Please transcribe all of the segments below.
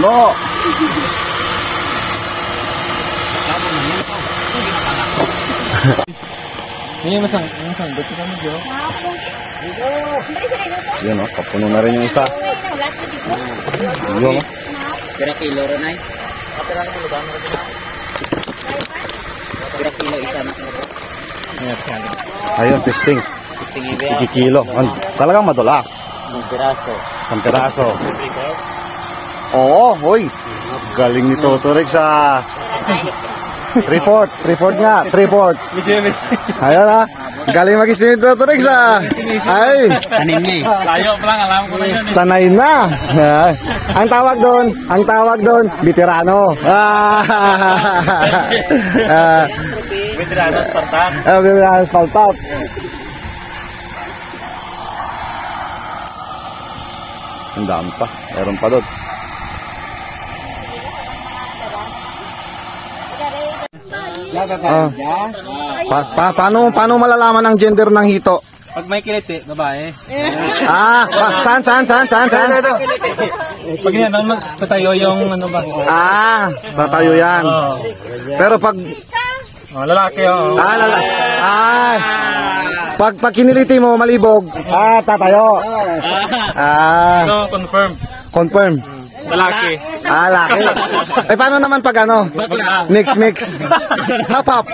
po. Ini masang dito kami jo. Yun o, kapuno na rin yung isa. Yun o. Pira kilo ron ay. Pira kilo isa na. Ayun, testing. Testing ibe. Kilo. Talagang madula. Isang piraso. Isang piraso. Oo, hoy. Galing ni Totorex sa 3/4 nga, 3/4. Ayun ha. Galing mag-istim ni Totorex ha. Ay. Tanim niya eh. Layo pa lang, alam ko na yun eh. Sanay na. Ang tawag doon, veterano. Veterano Spartak. Veterano Spartak. Ang dami pa. Meron pa doon. Paano malalaman ang gender ng hito? Pag may kiliti, babae. Saan? Pag yan, tatayo yung ano ba? Tatayo yan. Pero pag... lalaki oh. Lalaki. Pag kiniliti mo, malibog, tatayo. So, confirm. Lalaki. Laki. Paano naman pag ano? Mix. Hop up.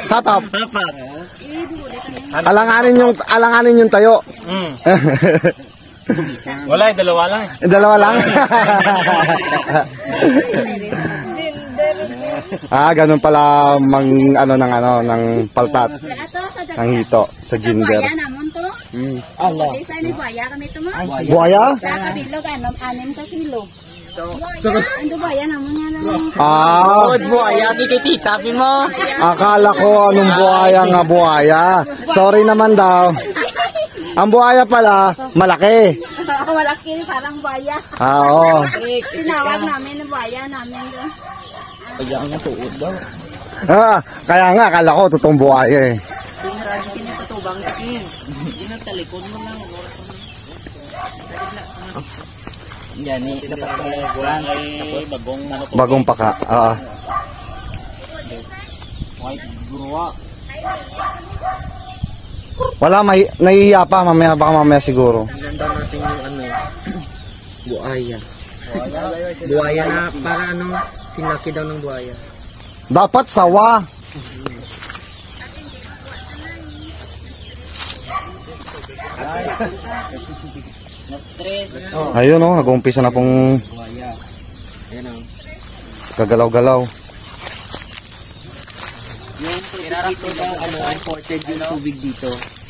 Alanganin yung tayo. Wala, dalawa lang. Dalawa lang? Ganun pala ng paltat ng hito sa gender. Allah. Desa ini buaya kami itu mah. Buaya? Sa kabilog 6 kilo. Ano buaya namanya lang. Buaya di kay tita mo. Akala ko anong buaya nga buaya. Sorry naman daw. Ang buaya pala, malaki. Malaki parang buaya. Oo. Tinawag namin ng buaya namin doon. Kaya nga tuod daw. Kaya nga, akala ko totoong buaya eh. Tinaragi kinapatubang akin. Inagtalikod mo lang. Yan eh. Bagong paka. Wala, nahihiya pa. Baka mamaya siguro. Ganda natin yung buaya. Buaya na para sinaki daw ng buaya. Dapat sawa. Ayun o, nag-umpisa na pong kagalaw-galaw. Yung pinarap ko daw, imported yung tubig dito.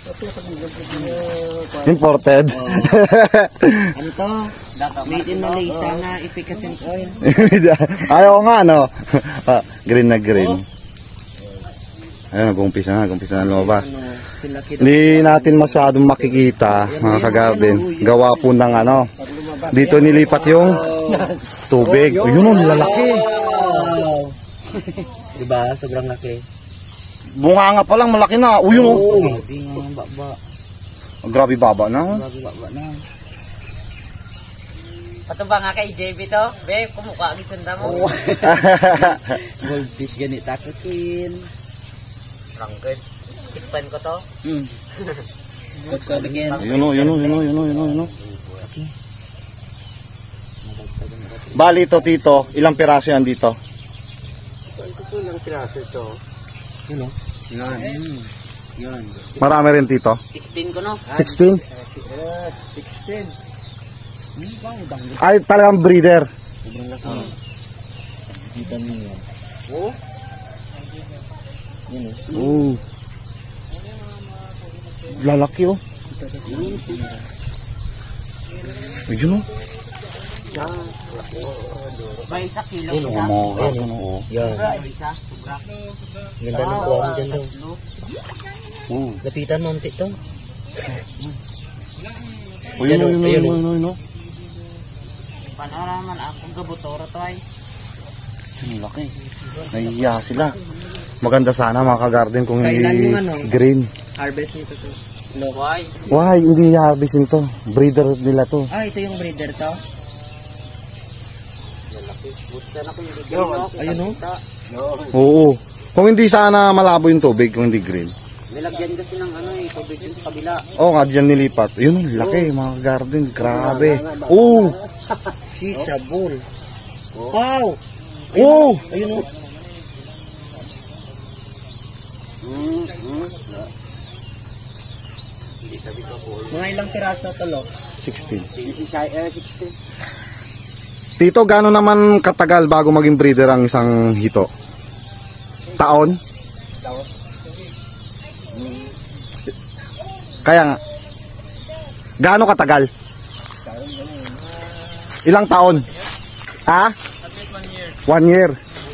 Imported? Ano to? Made in Malaysia na efficacent oil. Ayaw nga, no? Green na green. Ayun, nag-umpisa na lumabas. Hindi natin masyadong makikita, mga ka-garden. Gawa po ng dito nilipat yung tubig. Yun o, lalaki. Diba? Sobrang laki. Bunga nga pa lang, malaki na. Yun o. Grabe baba na. Pato ba nga kay JB to? Be, kumukha ang itunda mo. Goldfish ganit takutin. Rangked. Tikpan ko to. Yun o. Bali ito, Tito. Ilang piraso yan dito? Ilang piraso ito? Yun o. Yun. Marami rin, Tito? 16 ko no? 16? 16. Ay, talagang breeder. Sobrang laki. Dito mo yan. Oo? Yun o. Lalaki o. Ayun o. May 1 kilo. Yan. Isa, sobra. Ganda ng kuha mo dyan daw. Lapitan mo ang tito. Ayun. Panaraman akong gabutora to ay. Ang laki. Nahihiya sila. Maganda sana mga ka-garden kung hindi green. Harvest nito to. Why? Hindi harvest nito. Breeder nila to. Ito yung breeder to? Ayun o. Oo. Kung hindi sana malabo yung tubig, kung hindi green. Nilagyan kasi ng ano eh, tubig dun sa kabila. Oo nga, dyan nilipat. Yun, laki, mga garden. Grabe. Oo. Shisha bowl. Wow! Oo. Ayun o. Mga ilang piraso to lo? 16. 16. Tito, gaano naman katagal bago maging breeder ang isang hito? Taon? Kaya nga. Gaano katagal? Ilang taon? Ha? 1 year.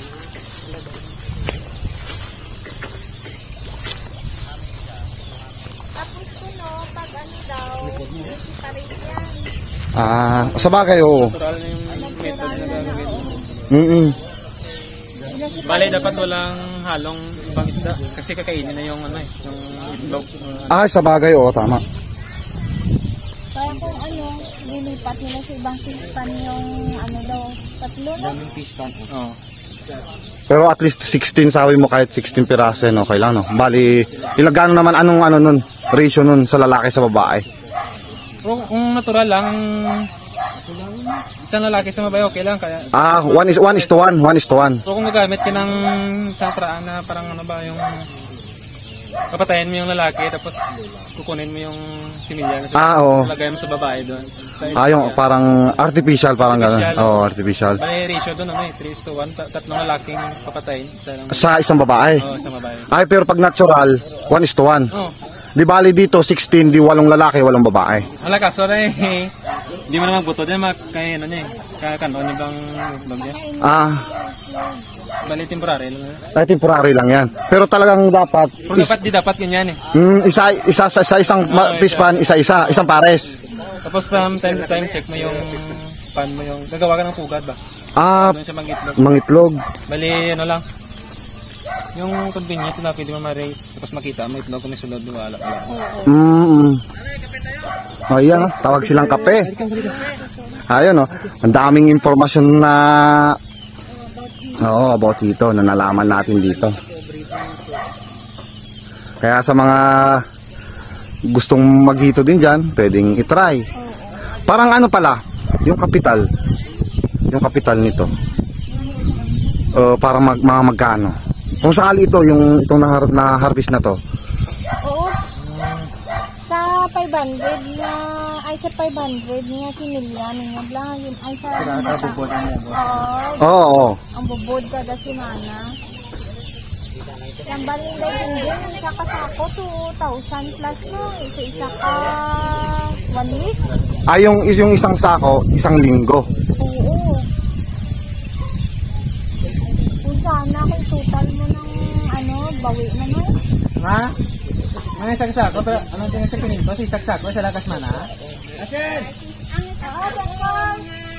Sa bagay, oo. Natural na yung method na gagawin. Mm-mm. Bale, dapat walang halong ibang isda. Kasi kakainin na yung ano eh, yung itlog. Sa bagay, oo, tama. Kaya kung ano, lilipat nila sa ibang pispan yung ano daw, tatlo na. Daming fish pan. Oo. Pero at least 16, sabi mo kahit 16 piraso, no? Okay lang, no? Bali, ilagano naman, anong ano nun? Ratio nun sa lalaki sa babae? Kung natural lang, isang lalaki sa babae, okay lang. Kaya, 1 is to 1. 1 is to 1. pero kung nagamit ka ng isang paraan na parang ano ba, yung papatayin mo yung lalaki, tapos kukunin mo yung similya na Oo. lagay mo sa babae doon. Yung parang artificial, parang gano'n. Oo, artificial. May ratio doon, ano eh, 3:1, tatlong lalaking papatayin. Isa lang. Sa isang babae. Oo, isang babae. Pero pag natural, 1 is to 1. Oo. Di bali dito, 16, di 8 lalaki, 8 babae. Wala kaso na eh, hindi mo naman buto din, kaya ano niya eh, kakanon niya bang itlog niya. Bali, temporary lang. Temporary lang yan. Pero talagang dapat, Kung dapat, di dapat ganyan eh. isa sa isang pispan, isa-isa, isang pares. Tapos from time to time, check mo yung pan mo yung, gagawa ka ng pugad ba? Doon siya mag-itlog. Mangitlog. Bali, ano lang, yung convenient na pwede mo ma-raise, tapos makita mo itlog kung may sulod, wala. Ayan, tawag silang kape. Ayun, ang daming impormasyon na about dito, na nalaman natin dito. Kaya sa mga gustong maghito din dyan, pwedeng itry. Parang ano pala, yung kapital nito, parang mga magkano. Kung sakali itong na-harvest na to. Oo. Sa 500 na, ay sa 500 niya sinilya, niya blang yun, ay sa bubod. Oo. Ang bubod kada semana. Yung balilay din sa kasako, 2,000 plus no, isa ka 1 week. Yung isang sako, isang linggo. Oo. Kung sana kung total mo ng bawi naman. Ha? Mga saksak, anong tingin sa pininto? Si saksak ba sa lakas mana? Asin! Ang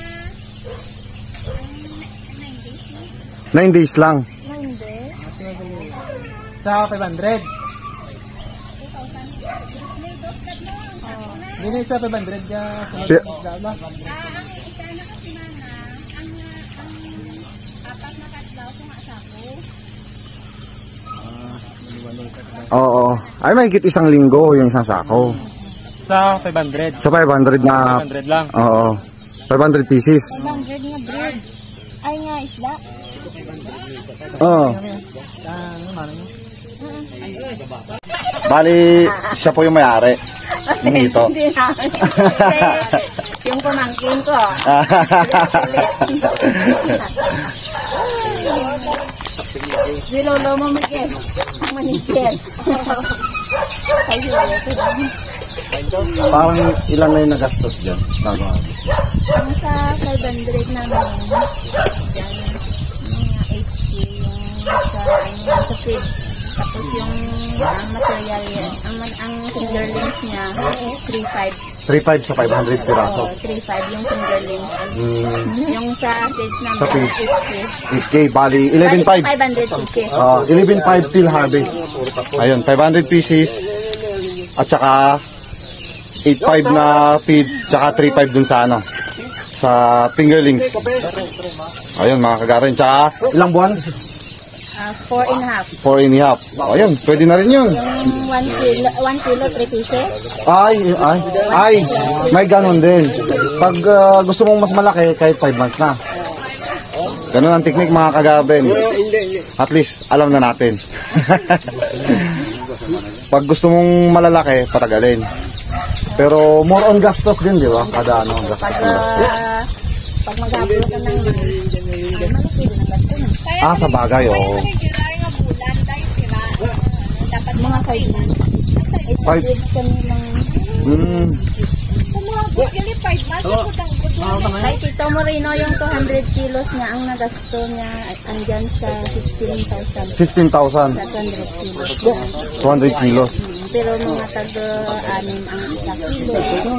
9 days lang. 9 days. Sa 500. Hindi na isa 500 ka sunod Yeah. na isda ba? Ang isa na kasi mana, ang apat na katlaw sa nga sako. Oo. Ay, mahigit isang linggo yung isang sako. Sa 500. Sa 500 na... 500 lang. Oo. 500 pieces. 500 nga bread. Ay nga isla. Oo. Bali, siya po yung may-ari. Nito. Hindi na. Yung pamangkin ko. Nilolo mo Miguel. Manikil. Parang ilan na yung nagastos dyan? Bago Ang sa 500 namin, dyan, mga 8K yung sa feed. Tapos yung material yan, ang fingerlings niya, 3.5. 3.5 sa 500 piraso. 3.5 yung fingerlings. Yung sa feeds namin, Sa feeds. 8K. 8K, bali 11.5. 500 pieces. 11.5 till harvest. Ayun, 500 pieces. At saka 8.5 na feeds, saka 3.5 dun sa sa fingerlings. Ayun mga kagarin. Tsaka ilang buwan? 4.5. 4.5. Ayun, pwede na rin yun. Yung 1 kilo, 3 pieces. Ay, may ganon din. Pag gusto mong mas malaki, kahit 5 months na. Ganon ang technique mga kagarin. At least, alam na natin. Pag gusto mong malalaki, patagalin. Pero more on gastos din, di ba? Kada ano, gastos. Pag mag-upload ka ng malaki din ang gasto na. Sa bagay, oo. Dapat mga 5 months. It's Five. gives kami ng... Kay Tito Moreno, yung 200 kilos niya, ang nagasto niya andyan sa 15,000. 15,000. Sa 200 kilos. 200 kilos. Pero mga tag-anim ang isa kilo.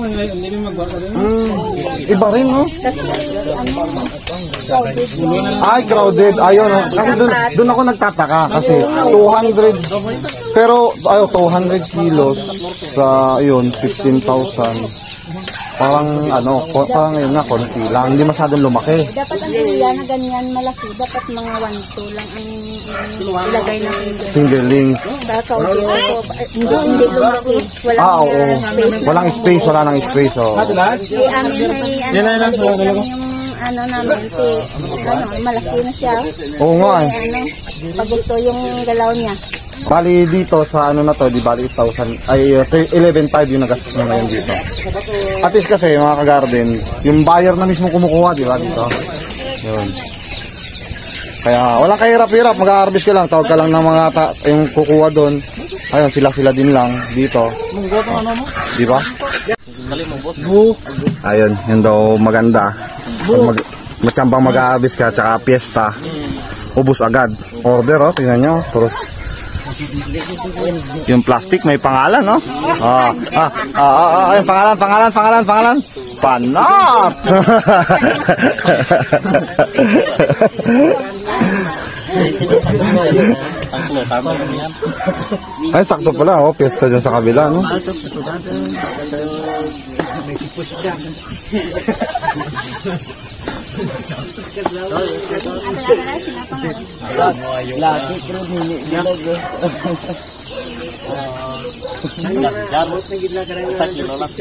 Iba rin, no? Kasi crowded yung... Ay, crowded. Ayun, no? Kasi dun ako nagtataka. Kasi 200, pero 200 kilos sa, ayun, 15,000. Parang, parang yun nga, konti lang. Hindi masyadong lumaki. Dapat ang kuya na ganyan malaki, dapat mga 1-2 lang ang ilagay na Fingerlings. Baka hindi lumaki. Oo. Space. Walang space, wala nang space, oh. Di amin ay namin, malaki na siya. Oo nga, eh. Pag gusto yung galaw niya. Bali dito sa na to, di bali 8,000, ay 11,500 yung nagastos na ngayon dito. At least kasi mga kagarden, yung buyer na mismo kumukuha, di ba dito? Yun. Kaya walang kahirap-hirap, mag-harvest ka lang, tawag ka lang ng mga yung kukuha doon. Ayun, sila din lang dito. Di ba? Ayun, yun daw maganda. Matsambang mag-harvest ka, tsaka piyesta. Ubus agad. Order, oh, tingnan nyo. Terus yung plastic may pangalan, no? Yung pangalan. Panat! Ay, sakto pala, oh, piyesta dyan sa kabila, no? Lagi pero nini niya. Sa kilo lang.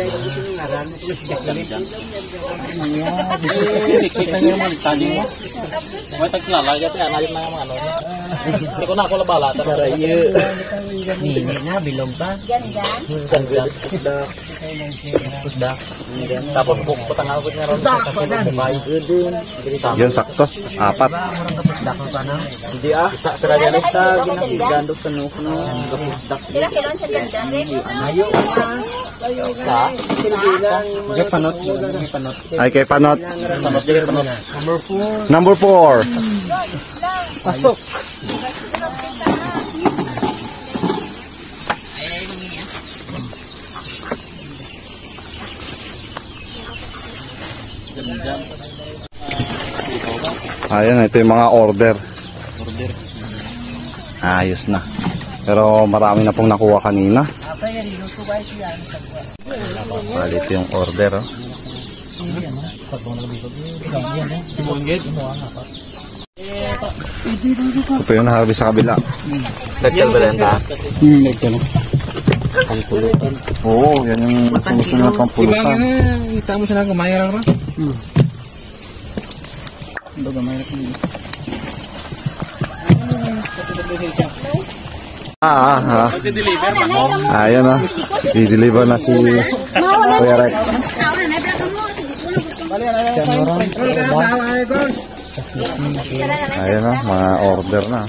Kita niyo mo study mo. May taglalagay at analyze mga ano. Hindi ko na ako labala para iyo. Nini na bilog ba? Ganyan. Pusda. Tapos putang ako niya ron sa din. Yun, sakto. 4. Hindi isa pero yan sa ginagandok sa nuno pusda. Dira kilon sa ganda. Ayo. Sa panot. Ay, kay Panot. Panot. Number 4. Pasok. Ayan, ito yung mga order. Ayos na. Pero marami na pong nakuha kanina. Bali, ito yung order, oh. Ito pa yung naharvest sa kabila. Nagkalbalanta. Nagkano. Oo, yan yung sumusunod na pampulutan. Kita mo sila kumayar ako. Ayan na. I-deliver na si Kuya Rex. Ayan na, mga order na.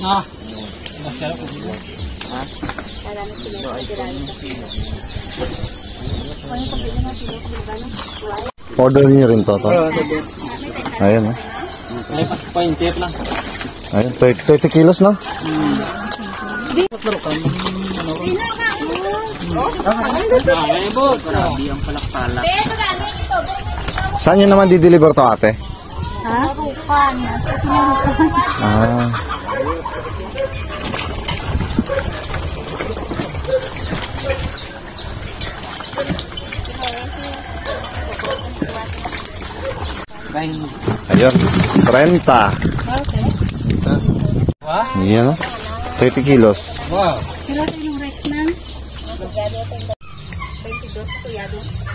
Order niyo rin to. Ayan na. Ay, pa-intip lang. Ayan, 30 kilos na. Ay, boss. Grabe ang palakpalak. Saan nyo naman di-deliver to, ate? Ha? Rukan. Ah. Ayun, 30. Yan o. 30 kilos. Kira tayo ng Rex na. 22 tuyado.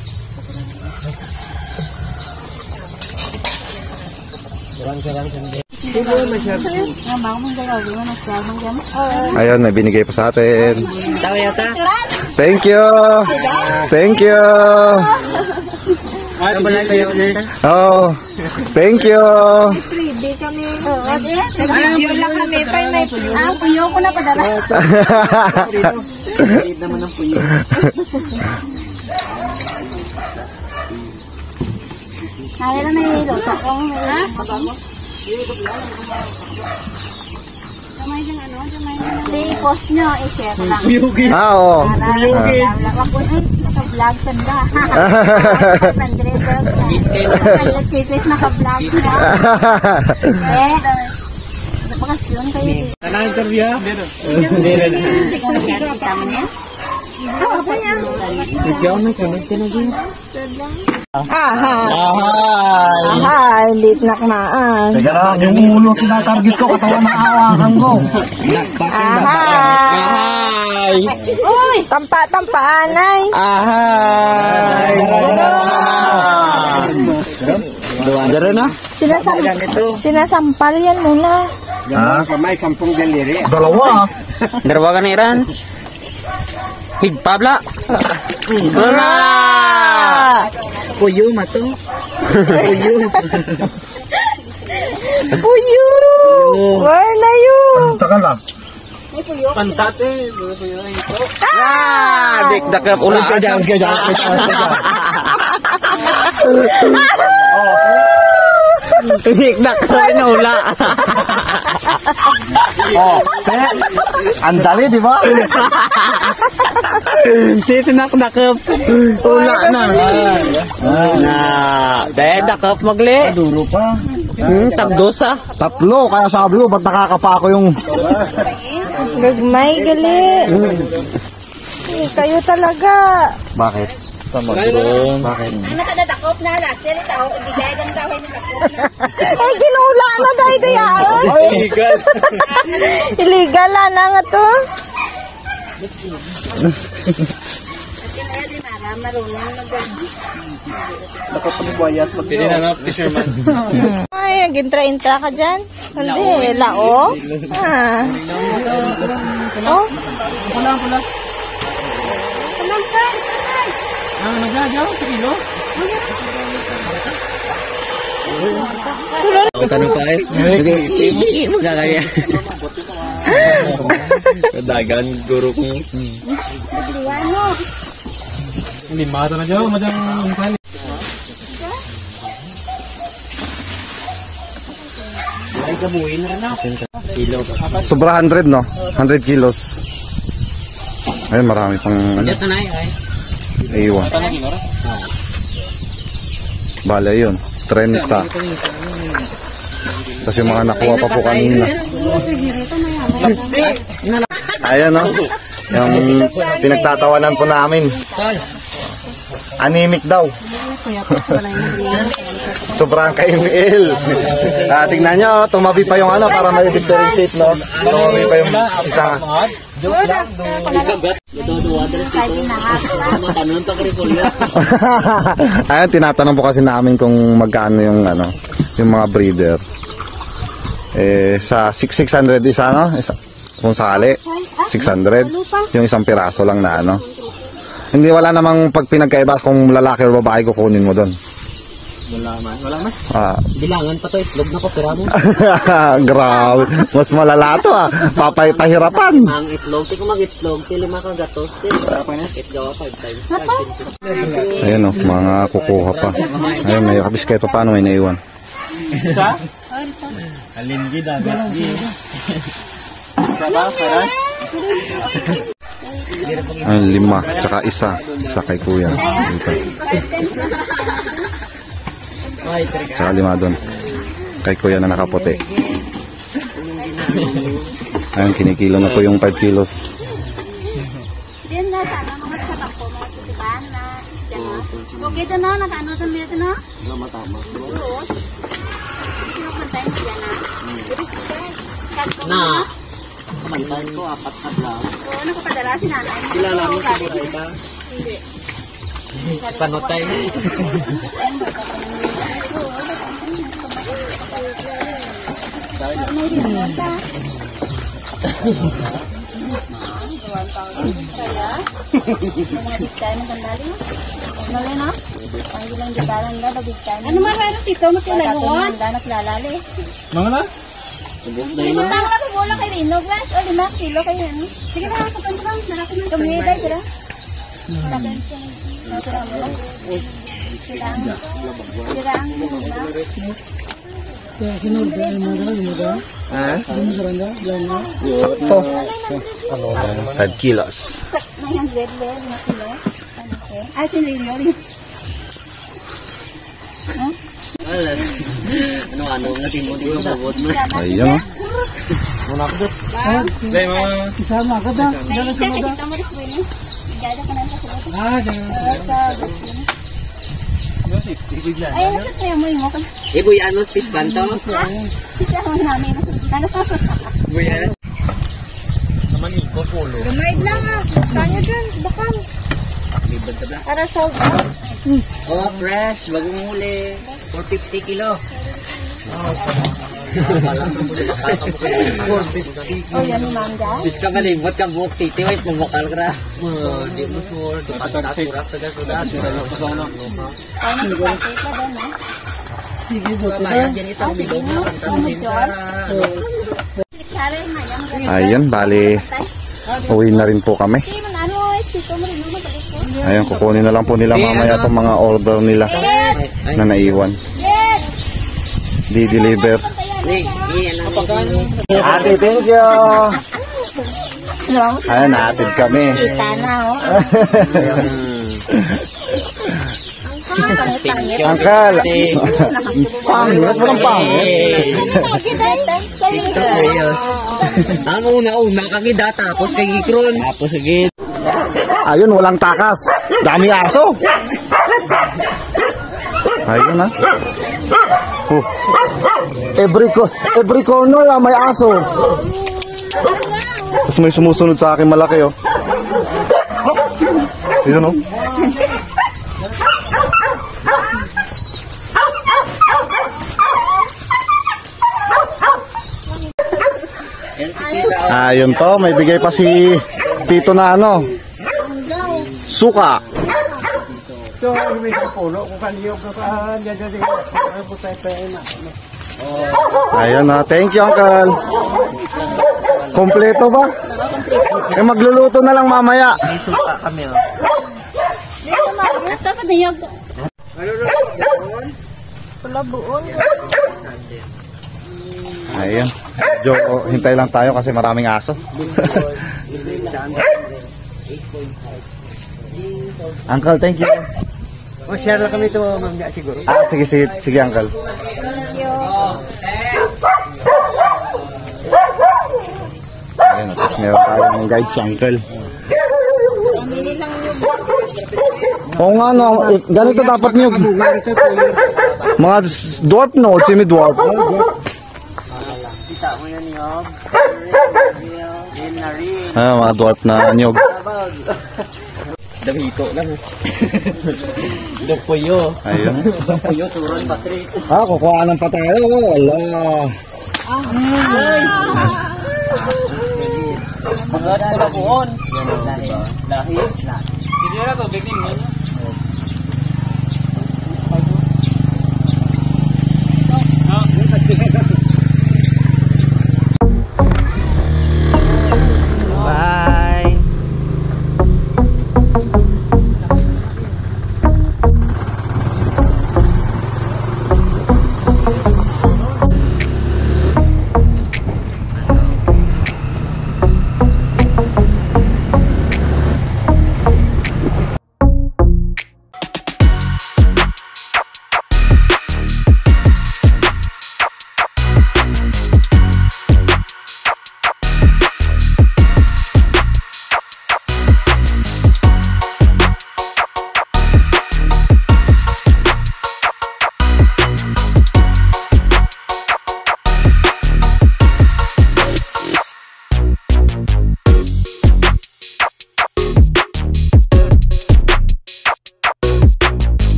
Ayun, may binigay pa sa atin. Tao yata. Thank you! Thank you! Oh, thank you! Freebie kami. Nag-video lang kami. Puyo ko na padala. Naman ng puyo. Kaya na may loto ko. Ha? Hindi, post nyo, i-share lang. Ah, oo. Naka-vlog sanda. Kisses naka-vlog na. Bakasyon kayo. Naka-interview? Hindi rin. Kita mo niya? Ako niya. Ikaw may sunod ka na din. Aha. Ahay! Aha, lit naknaan. Teka lang, yung ulo tinatarget ko, katawan na awakan ko. Aha. Ahay! Uy, tampa-tampaan ay. Ahay! Dara na? Sinasampal yan muna. Ha? Kamay, 10 daliri. Dalawa. Dalawa ka na Iran? Higpabla! Wala! Puyo mato. Puyo. Puyo! Where na yun? Taka lang. Pantate. Ah! Dik dakap ulo ka dyan. Dik dakap na ula. Oh, ang dali, di ba? Dito dakap. Ula na. Na, dahil dakap magli. Duro pa. Tagdosa. Tatlo, kaya sabi ko, ba't nakakapa ako yung... Gagmay, gali. Kayo talaga. Bakit? Bakit? Nakadadakop na lang. Sili tao, ibigay ng tao na eh, ginula na dahil dayaan. Illegal. Illegal na nga to. Pili na na, fisherman. Ay, gintra-intra ka dyan. Hindi, lao. Ah. Oh. Pula. Nagagaw sa kilo? Tanong pa eh. Magkakaya. Dagan, guro ko. Hindi mata na dyan. Madang pali. Ay, gamuin na na. Kilo. Sobra 100, no? 100 kilos. Ayun, marami pang ano. Diyan na ay. Iwan. Bale, yun. 30. Tapos yung mga nakuha pa po kanina. Ayan, no? Yung pinagtatawanan po namin. Anemic daw. Sobrang ka-ml. Tingnan nyo, tumabi pa yung ano para may differentiate, no? Tumabi pa yung isa. Ayan, tinatanong po kasi namin kung magkano yung ano, yung mga breeder. Sa 600 isa, no? Kung sakali, 600. Yung isang piraso lang na ano. Hindi, wala namang pag pinagkaiba kung lalaki o babae kukunin mo doon. Wala man. Ah. Bilangan pa to, islog na ko, pera mo. Grabe. Mas malala to ah. Pahirapan. Ang itlog, ko mag-itlog, lima ka gatos, itgawa 5 times 5. Ayun o, mga kukuha pa. Ayun, may kabiskay pa paano may naiwan. Isa? Alinggi, dagat. Sarap. Ayun, 5. Tsaka isa. Sa kay kuya. Dito. Tsaka 5 doon. Kay kuya na nakaputi. Ayun, kinikilo na po yung 5 kilos. Diyan na, sana mga sarap po, mga sisipan na. Okay, ito na, nakaano ito na? Tama. time yan na. Na. Kamantahin ko, 4 na lang. Oo, nakapadala si nanay. Sila namin siguro iba. Hindi. Panotay. May rin sa. Kaya, mga bigtay ng kandali. Nalay na? Ang ilang gidaran na, bigtay. Ano man meron dito? Magkailangan? Naklalali. Mga na? Hindi tang na po bola kay Rino, guys. O, 5 kilo kayo. Sige na, kapan ka. Narako na. Tumida, kira. Wala pension. Kirang. Sakto. 5 kilos. 900 level na kilo. Ay, sinilyo rin. Ano, natin mo dito mabot mo. Ayun. Muna ako dito. Dahil mga... Naisip ka dito mo rin swing. Gada ka na sa sagot. Sa Buksin. Ay, nasa kaya mo yung mga. Boy, ano, fish pan to? Isa mo namin. Ano pa? Buyanas. Naman iko, polo. Lumaid lang ha. Kanya dyan. Bakal. Para sold out. Oh, fresh. Bagong huli. 450 kilo. Oh, yan ni Manda. Bis ka malibot ka buhok city. Wait, mabukal ka na. Di mo sure. Kaya nagpapay ka doon, ha? Bayad yan isang bilog na kantan. Kare na yan. Ayun, bali. Uwi na rin po kami. Hindi man ano, dito mo rin naman balik ko. Ayun, kukunin na lang po nila mamaya itong mga order nila na naiwan. Yes! Di-deliver. Yan ang Ate, thank you! Ayun, naatid kami. Kita na, oh. Pangit. Uncle! Pangit, walang pangit. Ang una-una kagida tapos kay Gikron. Tapos agad. Ayun, walang takas. Dami aso. Ayun na. Every corner may aso. Tapos may sumusunod sa akin malaki, oh. Ayun, oh. Ayun to, may bigay pa si Tito na ano. Suka. Ayun na, thank you Uncle. Kompleto ba? Eh magluluto na lang mamaya. Suka kami. Dapat na yung... Pula buon. Ayun. Jo, hintay lang tayo kasi maraming aso. Uncle, thank you. O, share lang kami ito, Ma'am Dia, siguro. Ah, sige Uncle. Ayun, tapos meron tayong guide si Uncle. Pamili lang yung... Oo nga no, ganito dapat nyo. Mga dwarf no, semi-dwarf. Kita mo yan yung yun na rin. Ah, mga dwarf na nyog. Damito lang. Dopuyo. Ayun. Dopuyo, turon, battery. Ah, kukuha ng patayo. Wala. Mga palabuon. Lahi. Hindi na to, baking mo.